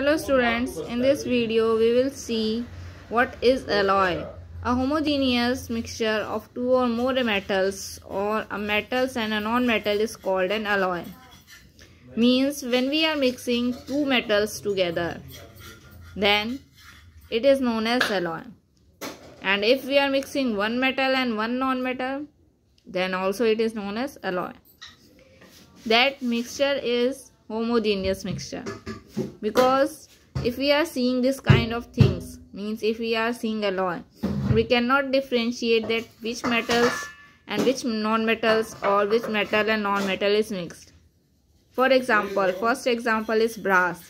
Hello students, in this video we will see what is alloy. A homogeneous mixture of two or more metals or a metals and a non-metal is called an alloy. Means when we are mixing two metals together, then it is known as alloy. And if we are mixing one metal and one non-metal, then also it is known as alloy. That mixture is homogeneous mixture, because if we are seeing this kind of things, means if we are seeing alloy, we cannot differentiate that which metals and which non-metals or which metal and non-metal is mixed. For example, first example is brass.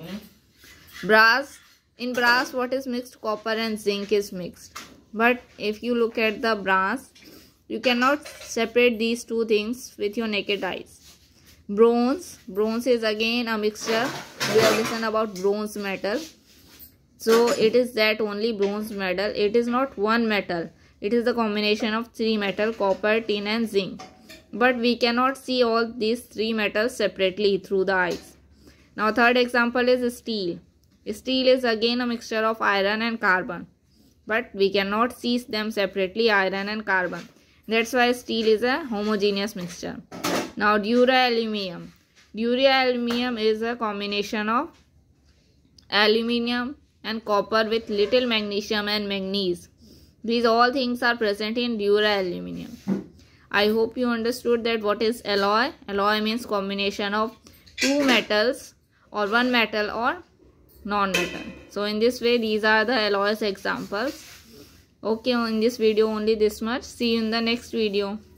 In brass what is mixed? Copper and zinc is mixed. But if you look at the brass, you cannot separate these two things with your naked eyes. Bronze is again a mixture. We have listened about bronze metal. So it is that only bronze metal. It is not one metal. It is the combination of three metal, copper, tin and zinc. But we cannot see all these three metals separately through the eyes. Now third example is steel. Steel is again a mixture of iron and carbon. But we cannot see them separately, iron and carbon. That's why steel is a homogeneous mixture. Now duraluminum. Duraluminum is a combination of aluminium and copper with little magnesium and manganese. These all things are present in duraluminum. I hope you understood that what is alloy. Alloy means combination of two metals or one metal or non-metal. So in this way these are the alloys examples. Okay, in this video only this much. See you in the next video.